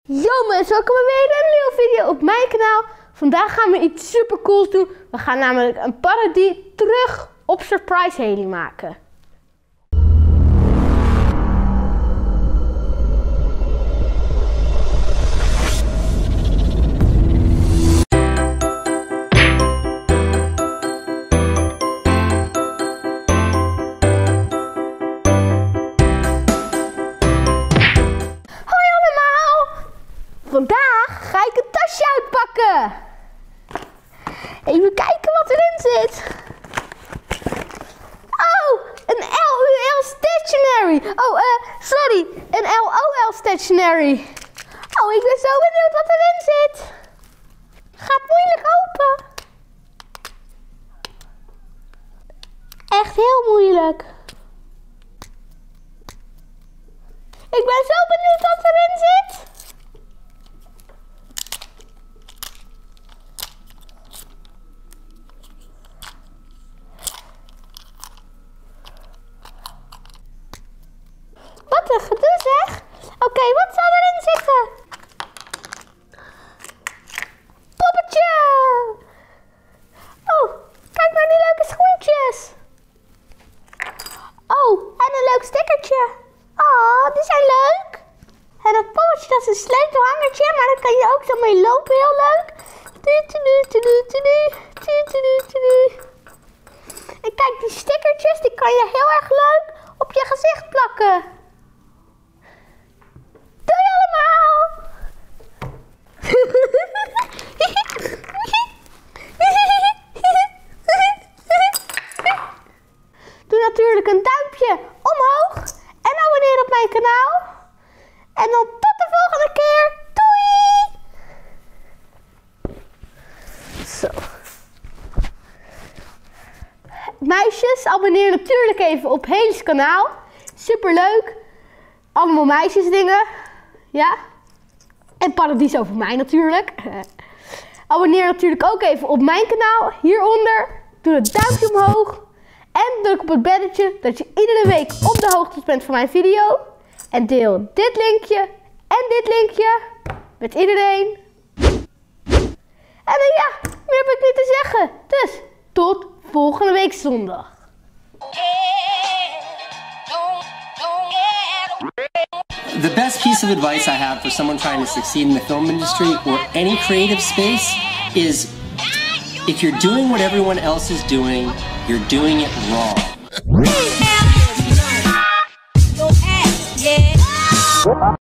Yo mensen, welkom bij weer een nieuwe video op mijn kanaal. Vandaag gaan we iets super cools doen. We gaan namelijk een parodie terug op Surprise Haley maken. Vandaag ga ik een tasje uitpakken. Even kijken wat erin zit. Oh, een LUL stationery. Oh, sorry, een LOL stationery. Oh, ik ben zo benieuwd wat erin zit. Gaat moeilijk open. Echt heel moeilijk. Ik ben zo benieuwd wat erin zit. Wat een gedoe zeg. Oké, wat zal erin zitten? Poppetje! Oh, kijk naar die leuke schoentjes. Oh, en een leuk stickertje. Oh, die zijn leuk. En dat poppetje, dat is een sleutelhangertje, maar daar kan je ook zo mee lopen, heel leuk. En kijk, die stickertjes, die kan je heel erg leuk op je gezicht plakken. Doei allemaal! Doe natuurlijk een duimpje omhoog en abonneer op mijn kanaal. En dan tot de volgende keer. Doei! Zo. Meisjes, abonneer natuurlijk even op Haley's kanaal. Super leuk. Allemaal meisjesdingen. Ja. En parodies over mij natuurlijk. Abonneer natuurlijk ook even op mijn kanaal. Hieronder. Doe het duimpje omhoog. En druk op het belletje dat je iedere week op de hoogte bent van mijn video. En deel dit linkje en dit linkje met iedereen. En ja, meer heb ik niet te zeggen. Dus tot volgende week zondag. The best piece of advice I have for someone trying to succeed in the film industry or any creative space is if you're doing what everyone else is doing, you're doing it wrong.